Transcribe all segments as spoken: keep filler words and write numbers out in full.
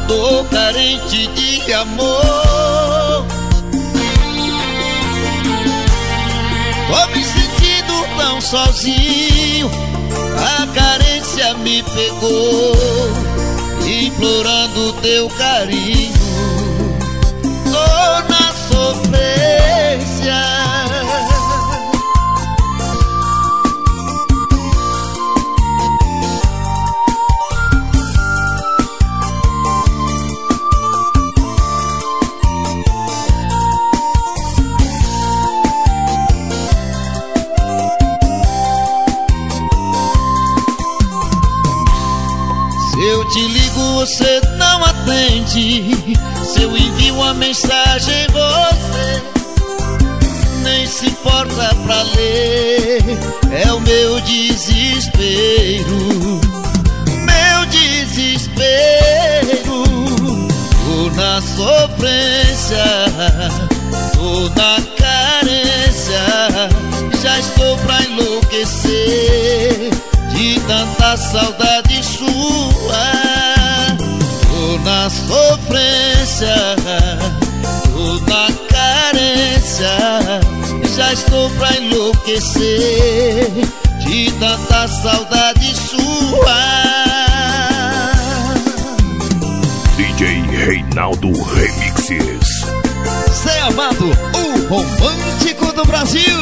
tô carente de amor. Tô me sentindo tão sozinho, a carência me pegou, implorando teu carinho. Tô na sofrência. Se eu te ligo, você não atende. Se eu envio uma mensagem, você nem se importa pra ler. É o meu desespero, meu desespero. Tô na sofrência, tô na carência. Já estou pra enlouquecer de tanta saudade sua. Tô na sofrência, tô na carência. Já estou pra enlouquecer de tanta saudade sua. D J Reinaldo Remixes. Zé Amado, o romântico do Brasil.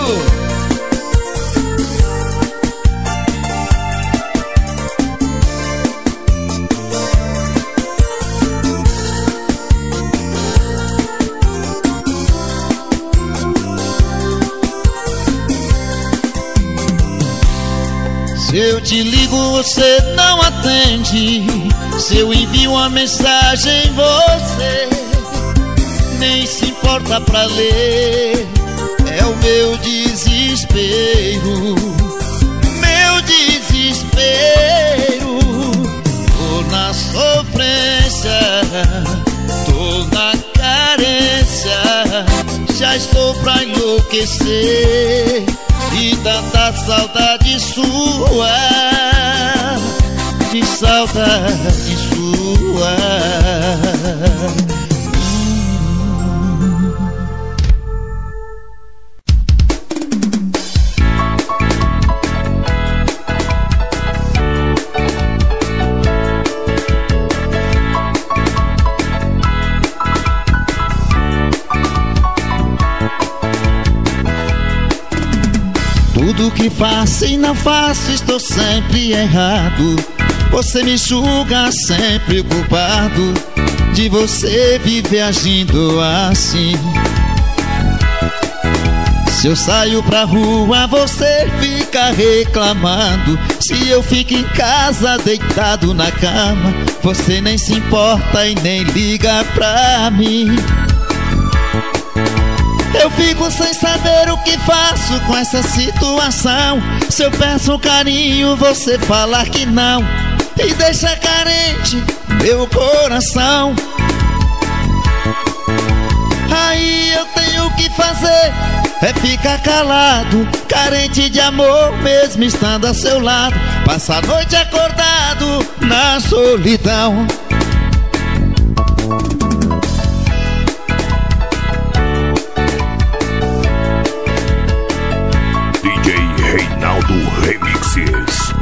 Se eu te ligo, você não atende. Se eu envio uma mensagem, você nem se importa pra ler. É o meu desespero, meu desespero. Tô na sofrência, tô na carência. Já estou pra enlouquecer de tanta saudade sua, de saudade sua. Tudo que faço e não faço, estou sempre errado. Você me julga sempre culpado de você viver agindo assim. Se eu saio pra rua, você fica reclamando. Se eu fico em casa deitado na cama, você nem se importa e nem liga pra mim. Eu fico sem saber o que faço com essa situação. Se eu peço um carinho, você fala que não e deixa carente meu coração. Aí eu tenho que fazer é ficar calado, carente de amor mesmo estando a seu lado. Passa a noite acordado na solidão. Reinaldo Remixes.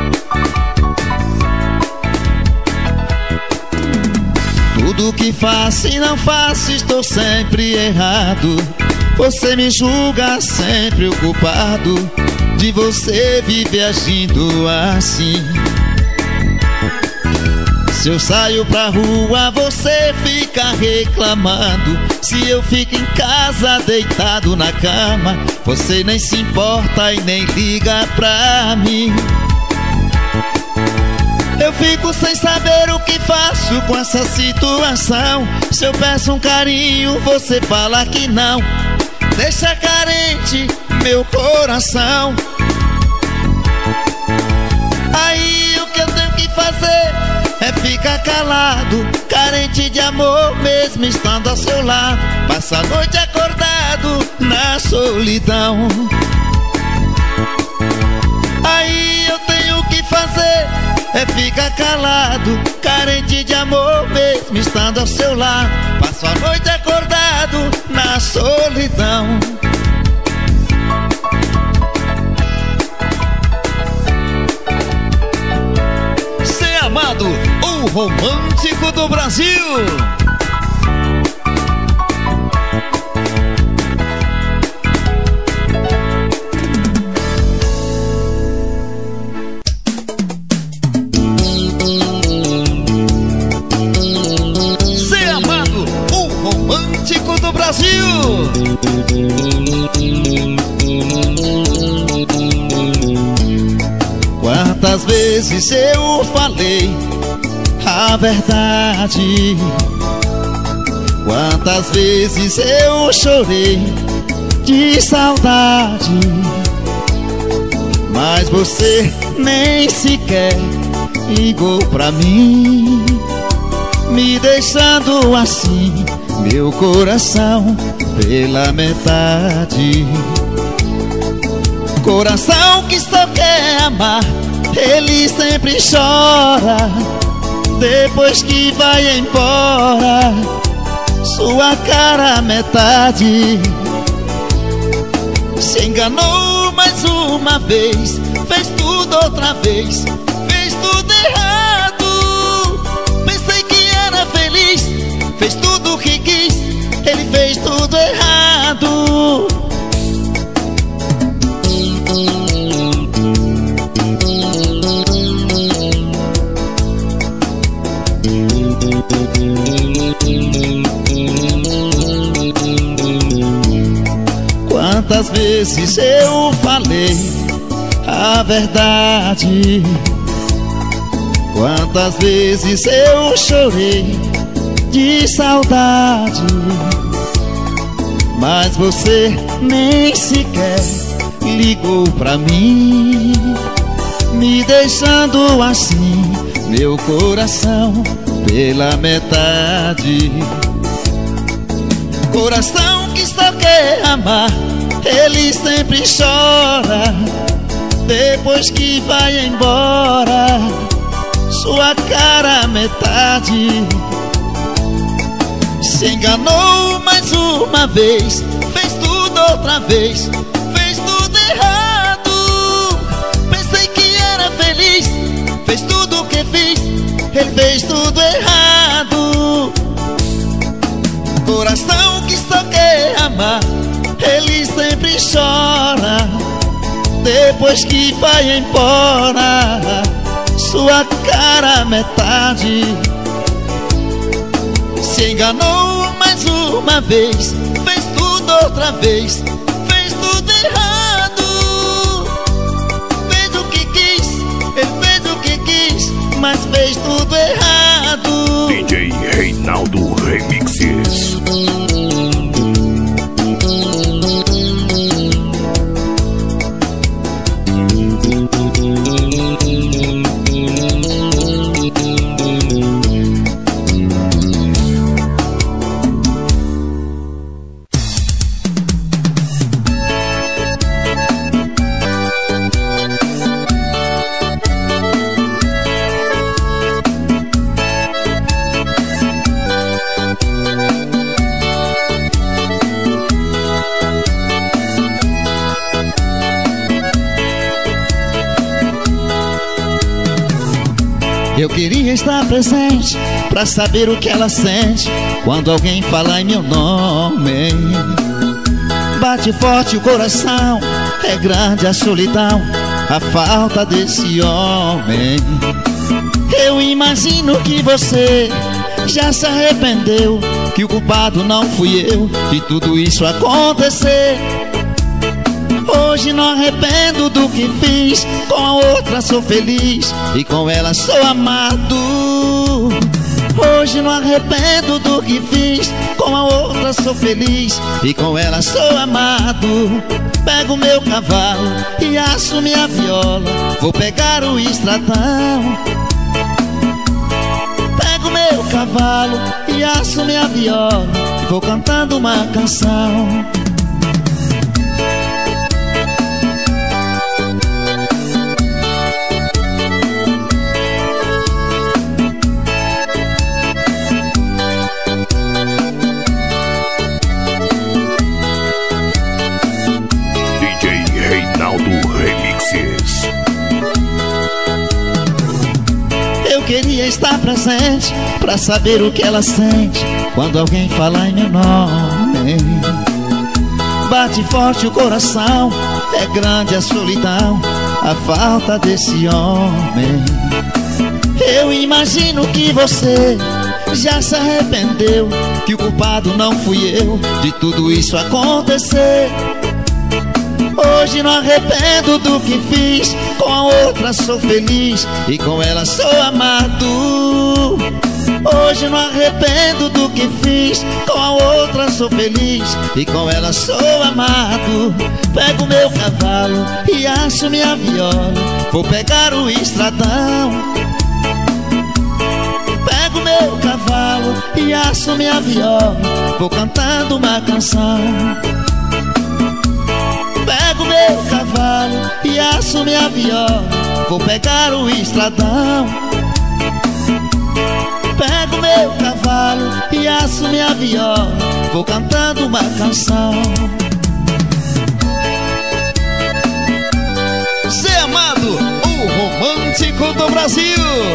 Tudo que faço e não faço, estou sempre errado. Você me julga sempre o culpado de você viver agindo assim. Se eu saio pra rua, você fica reclamando. Se eu fico em casa deitado na cama, você nem se importa e nem liga pra mim. Eu fico sem saber o que faço com essa situação. Se eu peço um carinho, você fala que não, deixa carente meu coração. Aí o que eu tenho que fazer é ficar calado, carente de amor mesmo estando ao seu lado. Passa a noite acordado na solidão. Aí eu tenho que fazer é ficar calado, carente de amor mesmo estando ao seu lado. Passo a noite acordado na solidão. Ser amado, o romântico do Brasil. Quantas vezes eu falei a verdade, quantas vezes eu chorei de saudade, mas você nem sequer ligou pra mim, me deixando assim meu coração pela metade. Coração que só quer amar, ele sempre chora depois que vai embora, sua cara metade. Se enganou mais uma vez, fez tudo outra vez, fez tudo errado. Pensei que era feliz, fez tudo o que quis, ele fez tudo errado. Quantas vezes eu falei a verdade, quantas vezes eu chorei de saudade, mas você nem sequer ligou pra mim, me deixando assim meu coração pela metade. Coração que só quer amar, ele sempre chora depois que vai embora, sua cara metade. Se enganou mais uma vez, fez tudo outra vez, fez tudo errado. Pensei que era feliz, fez tudo o que fiz, ele fez tudo errado. Coração que só quer amar, ele sempre chora depois que vai embora, sua cara metade. Se enganou mais uma vez, fez tudo outra vez, fez tudo errado. Fez o que quis, ele fez o que quis, mas fez tudo errado. D J Reinaldo Remixes. Eu queria estar presente pra saber o que ela sente quando alguém fala em meu nome. Bate forte o coração, é grande a solidão, a falta desse homem. Eu imagino que você já se arrependeu, que o culpado não fui eu de tudo isso acontecer. Hoje não arrependo do que fiz, com a outra sou feliz e com ela sou amado. Hoje não arrependo do que fiz, com a outra sou feliz e com ela sou amado. Pego meu cavalo e aço minha viola, vou pegar o estradão. Pego meu cavalo e aço minha viola, vou cantando uma canção. eu queria estar presente pra saber o que ela sente quando alguém fala em meu nome. Bate forte o coração, é grande a solidão, a falta desse homem. Eu imagino que você já se arrependeu, que o culpado não fui eu de tudo isso acontecer. Hoje não arrependo do que fiz, com a outra sou feliz e com ela sou amado. Hoje não arrependo do que fiz, com a outra sou feliz e com ela sou amado. Pego meu cavalo e acho minha viola, vou pegar o estradão. Pego meu cavalo e acho minha viola, vou cantando uma canção. Pego meu cavalo e acho minha viola, vou pegar o estradão. Pego meu cavalo e acho minha viola, vou cantando uma canção. Zé Amado, o romântico do Brasil.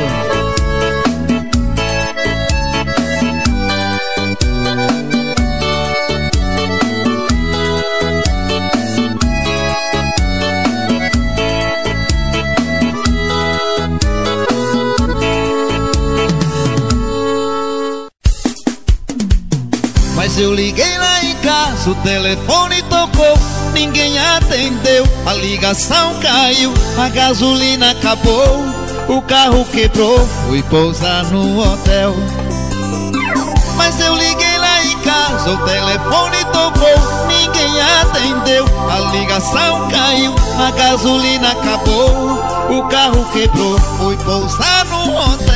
Mas eu liguei lá em casa, o telefone tocou, ninguém atendeu, a ligação caiu, a gasolina acabou, o carro quebrou, fui pousar no hotel. Mas eu liguei lá em casa, o telefone tocou, ninguém atendeu, a ligação caiu, a gasolina acabou, o carro quebrou, fui pousar no hotel.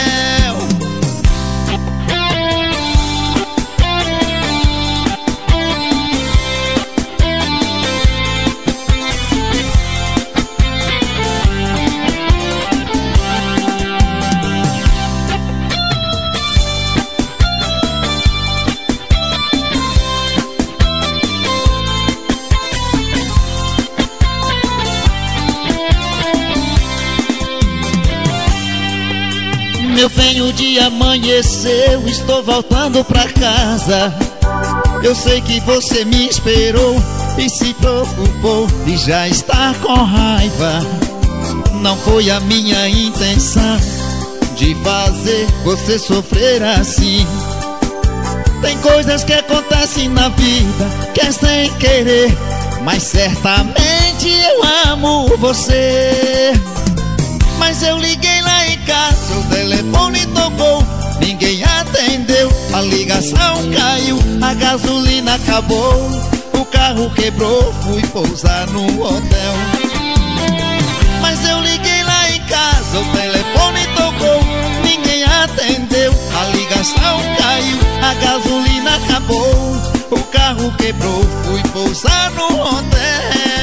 Meu bem, o dia amanheceu, estou voltando pra casa. Eu sei que você me esperou e se preocupou e já está com raiva. Não foi a minha intenção de fazer você sofrer assim. Tem coisas que acontecem na vida que é sem querer, mas certamente eu amo você. Mas eu liguei lá em casa, o telefone tocou, ninguém atendeu, a ligação caiu, a gasolina acabou, o carro quebrou, fui pousar no hotel. Mas eu liguei lá em casa, o telefone tocou, ninguém atendeu, a ligação caiu, a gasolina acabou, o carro quebrou, fui pousar no hotel.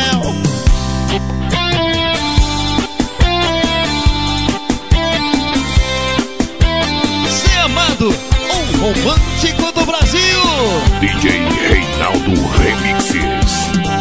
O romântico do Brasil, D J Reinaldo Remixes.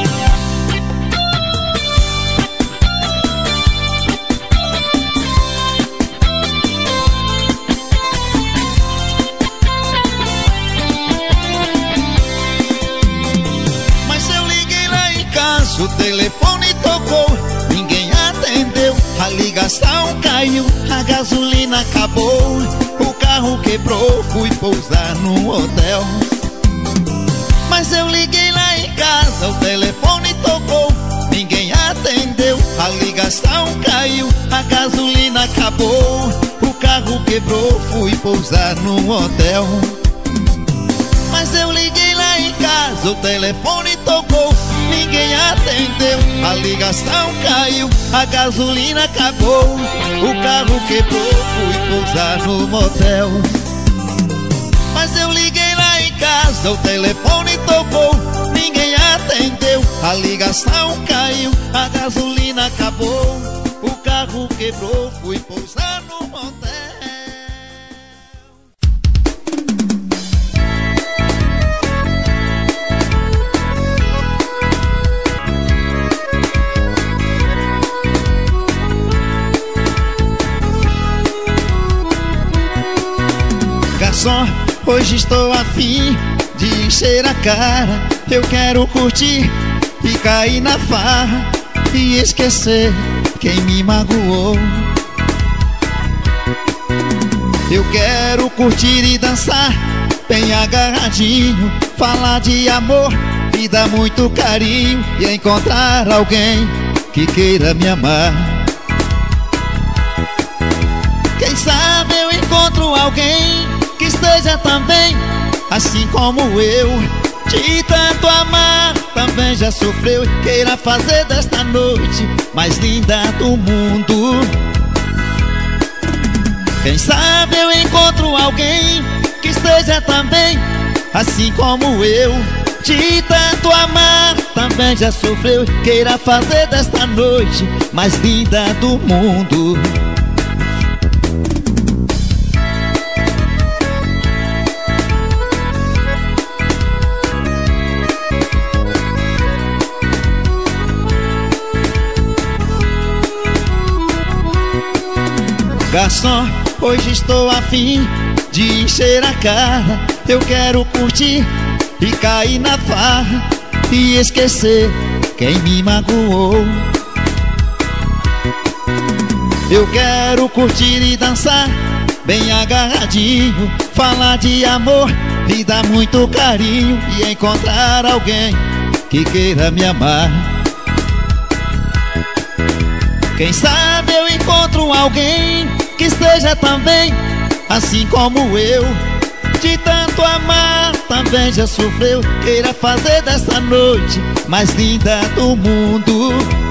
Mas eu liguei lá em casa, o telefone tocou, ninguém atendeu, a ligação caiu, a gasolina acabou, o carro quebrou, fui pousar no hotel. Mas eu liguei lá em casa, o telefone tocou, ninguém atendeu, a ligação caiu, a gasolina acabou, o carro quebrou, fui pousar no hotel. Mas eu liguei lá em casa, o telefone tocou, ninguém atendeu, a ligação caiu, a gasolina acabou, o carro quebrou, fui pousar no motel. Mas eu liguei lá em casa, o telefone tocou, ninguém atendeu, a ligação caiu, a gasolina acabou, o carro quebrou, fui pousar no motel. Garçom, hoje estou afim de encher a cara. Eu quero curtir e cair na farra e esquecer quem me magoou. Eu quero curtir e dançar bem agarradinho, falar de amor e dar muito carinho e encontrar alguém que queira me amar. Quem sabe eu encontro alguém que esteja também assim como eu, de tanto amar, também já sofreu e queira fazer desta noite mais linda do mundo. Quem sabe eu encontro alguém que esteja também assim como eu, de tanto amar, também já sofreu e queira fazer desta noite mais linda do mundo. Garçom, hoje estou afim de encher a cara. Eu quero curtir e cair na farra e esquecer quem me magoou. Eu quero curtir e dançar bem agarradinho, falar de amor e dar muito carinho e encontrar alguém que queira me amar. Quem sabe eu encontro alguém que esteja também assim como eu, de tanto amar, também já sofreu, queira fazer dessa noite mais linda do mundo.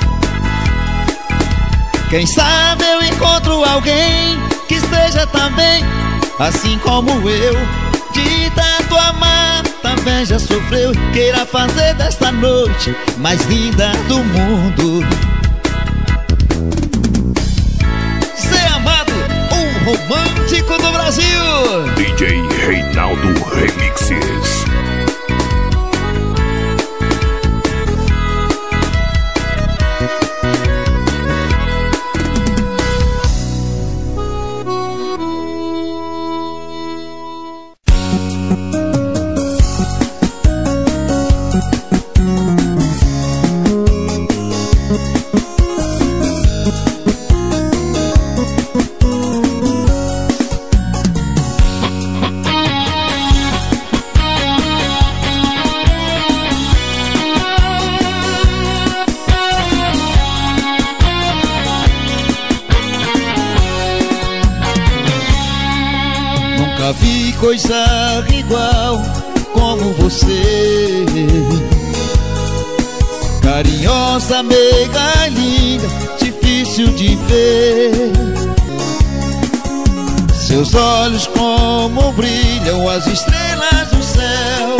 Quem sabe eu encontro alguém que esteja também assim como eu, de tanto amar, também já sofreu, queira fazer desta noite mais linda do mundo. Romântico do Brasil, D J Reinaldo Remixes. Vi coisa igual como você, carinhosa, meiga, linda, difícil de ver. Seus olhos como brilham as estrelas do céu,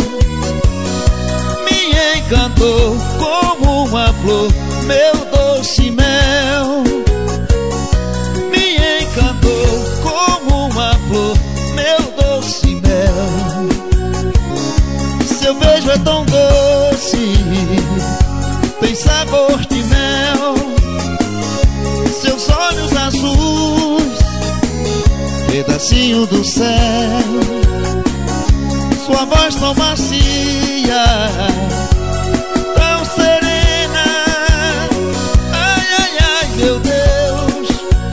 me encantou como uma flor, meu doce mel. Me encantou como uma flor, meu doce mel. Seu beijo é tão doce, tem sabor de mel. Seus olhos azuis, pedacinho do céu. Sua voz tão macia, tão serena. Ai, ai, ai, meu Deus,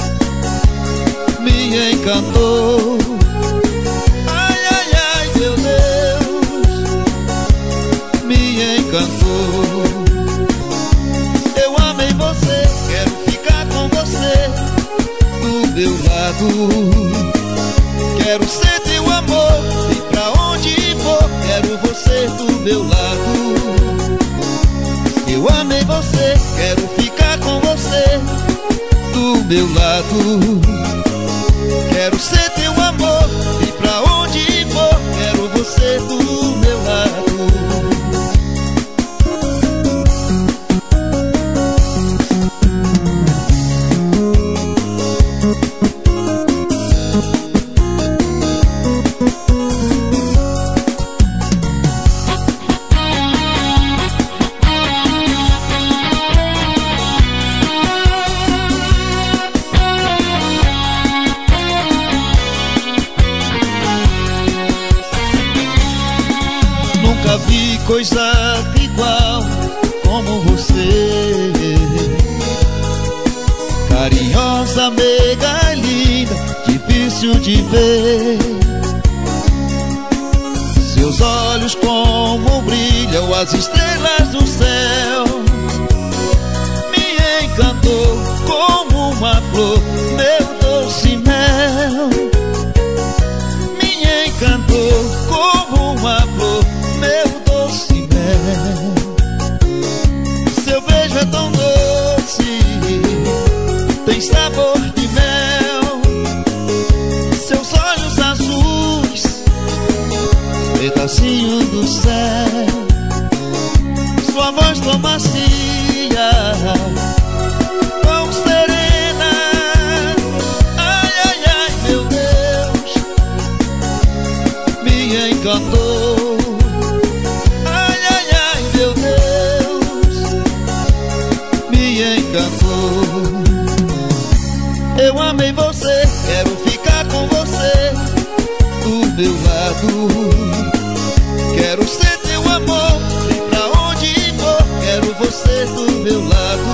me encantou. Eu amei você, quero ficar com você do meu lado. Quero ser teu amor e pra onde for, quero você do meu lado. Eu amei você, quero ficar com você do meu lado. Quero ser teu amor e pra onde for, quero você do meu lado. nunca vi coisa igual como você. Carinhosa, meiga, linda, difícil de ver. Seus olhos como brilham as estrelas do céu. Me encantou como uma flor, meu doce mel. Me encantou como uma flor, meu doce mel. Seu beijo é tão doce, tem sabor de mel. Seus olhos azuis, pedacinho do céu. Sua voz tão macia, tão serena. Ai, ai, ai, meu Deus, me encantou. Ai, ai, ai, meu Deus, me encantou. Eu amei você, quero ficar com você do meu lado. Quero ser teu amor, e pra onde for, quero você do meu lado.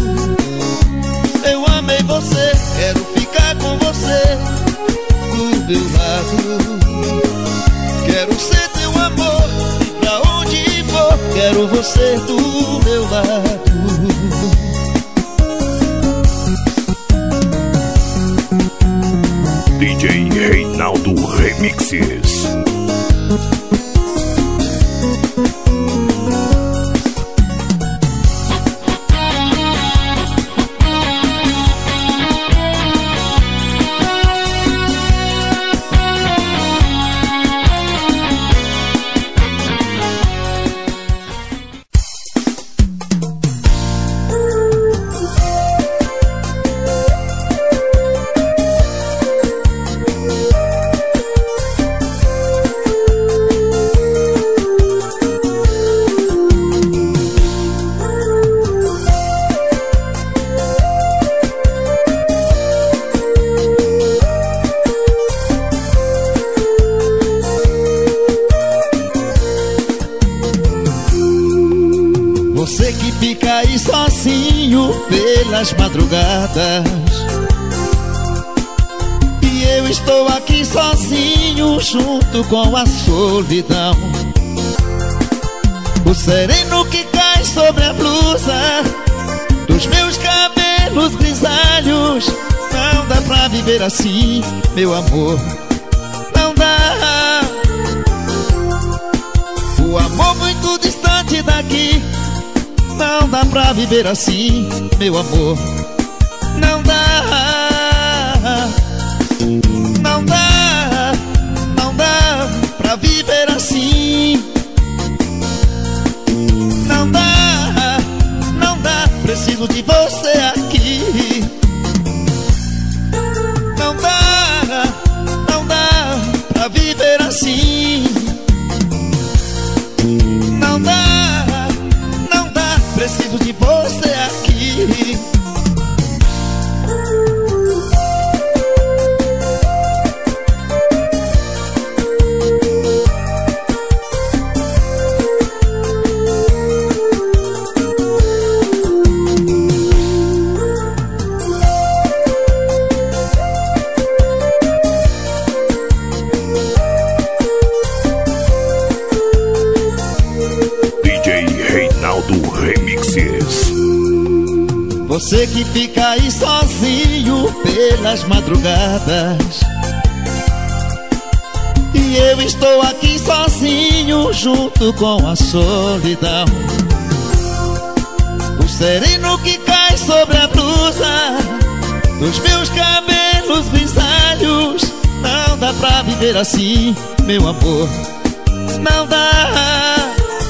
Eu amei você, quero ficar com você do meu lado. Quero ser teu amor, e pra onde for, quero você do meu lado. D J Reinaldo Remixes. Você que fica aí sozinho pelas madrugadas, e eu estou aqui sozinho junto com a solidão. O sereno que cai sobre a blusa dos meus cabelos grisalhos. Não dá pra viver assim, meu amor, não dá. O amor muito distante daqui. Não dá pra viver assim, meu amor, não dá. Não dá, não dá pra viver assim. Não dá, não dá, preciso de você aqui. Não dá, não dá pra viver assim. Não dá, preciso de você aqui. D J Reinaldo Remixes. Você que fica aí sozinho pelas madrugadas, e eu estou aqui sozinho junto com a solidão. O sereno que cai sobre a blusa dos meus cabelos grisalhos. Não dá pra viver assim, meu amor, não dá.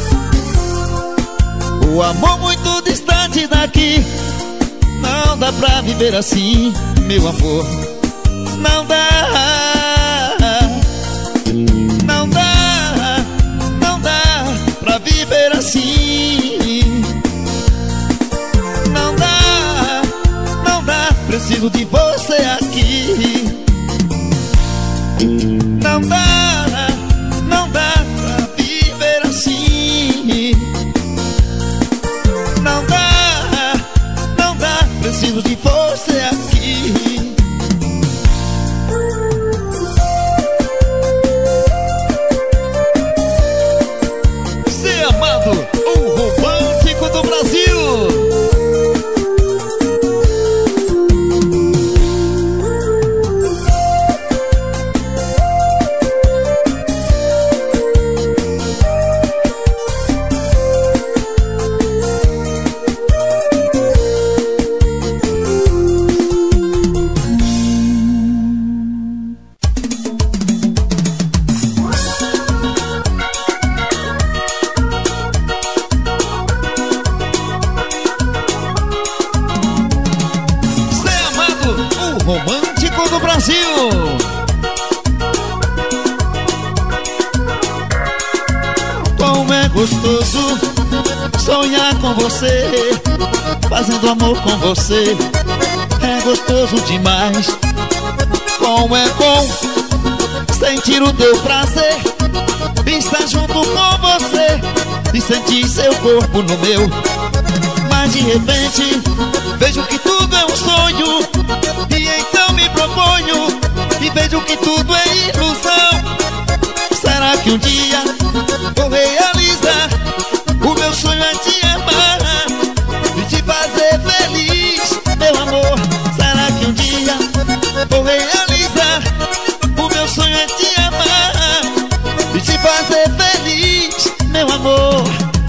O amor muito distante daqui. Não dá pra viver assim, meu amor, não dá. Não dá, não dá pra viver assim. Não dá, não dá, preciso de você aqui. Não dá, não dá pra viver assim. Brasil. Como é gostoso sonhar com você, fazendo amor com você. É gostoso demais. Como é bom sentir o teu prazer, estar junto com você e sentir seu corpo no meu. Mas de repente vejo que tudo é um sonho, e então me proponho e vejo que tudo é ilusão. Será que um dia vou realizar o meu sonho é te amar e te fazer feliz, meu amor? Será que um dia vou realizar o meu sonho é te amar e te fazer feliz, meu amor?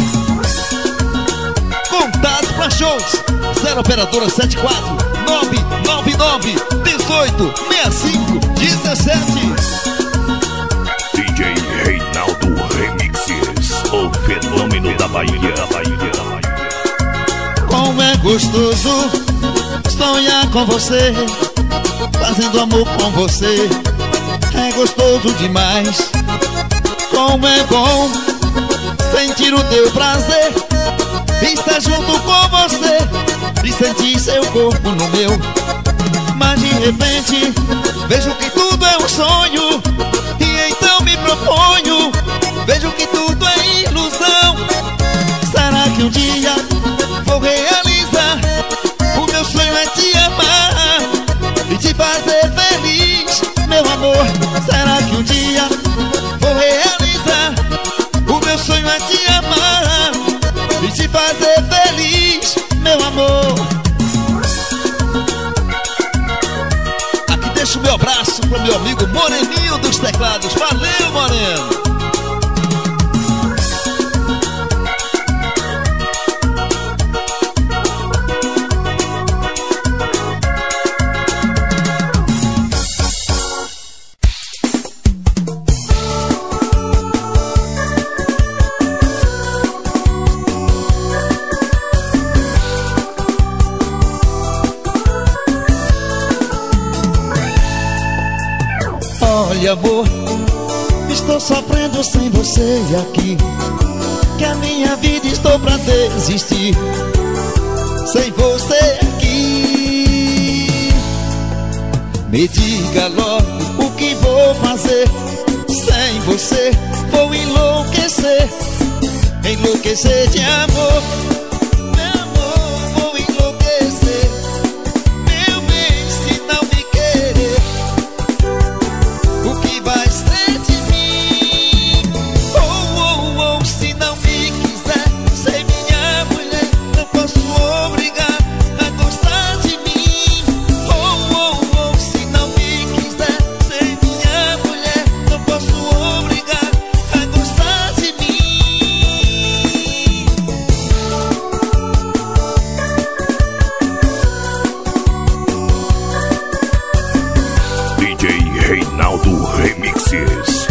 Contato pra shows zero operadora sete quatro nove nove nove dezoito sessenta e cinco dezessete. D J Reinaldo Remixes, o fenômeno da Bahia, da Bahia, da Bahia. Como é gostoso sonhar com você, fazendo amor com você. É gostoso demais. Como é bom sentir o teu prazer, estar junto com você e sentir seu corpo no meu. Mas de repente vejo que tudo é um sonho, e então me proponho, vejo que tudo é ilusão. Será que um dia vou realizar o meu sonho é te amar e te fazer feliz, meu amor? Será que um dia vou realizar o meu sonho é te amar e te fazer feliz, meu amor? Aqui deixo o meu abraço pro meu amigo Moreninho dos teclados. Valeu, Moreno! Olha, amor, estou sofrendo sem você aqui, que a minha vida estou pra desistir sem você aqui. Me diga logo o que vou fazer. Sem você vou enlouquecer, enlouquecer de amor. Meu amor, vou enlouquecer. Meu bem, se não me querer, o que vai ser de mim? Oh, oh, oh, se não me quiser ser minha mulher, não posso obrigar a gostar de mim. Oh, oh, oh, se não me quiser ser minha mulher, não posso obrigar a gostar de mim. D J Reinaldo Remixes.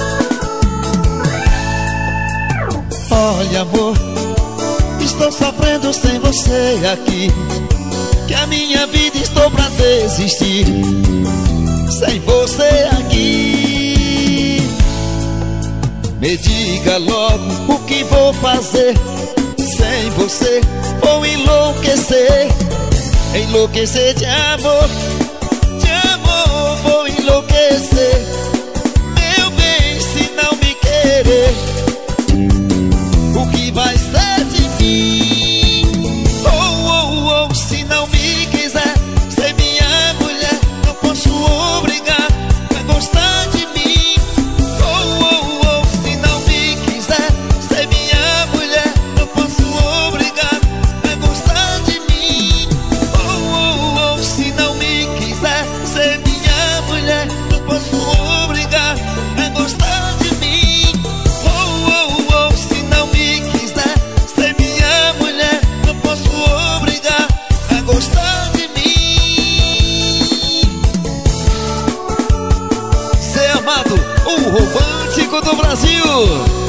Olha, amor, estou sofrendo sem você aqui, que a minha vida estou pra desistir sem você aqui. Me diga logo o que vou fazer. Sem você vou enlouquecer, enlouquecer de amor. De amor vou enlouquecer. Meu bem, se não me querer, o que vai ser de mim? Oh, oh, oh, se não me quiser ser minha mulher, não posso obrigar a gostar de mim. Oh, oh, oh, se não me quiser ser minha mulher, não posso obrigar a gostar de mim. Oh, oh, oh, se não me quiser ser minha mulher, não posso obrigar a gostar de mim. Oh, oh, oh, se não me quiser ser minha mulher, não posso obrigar a gostar de mim. Ser amado, o romântico do Brasil.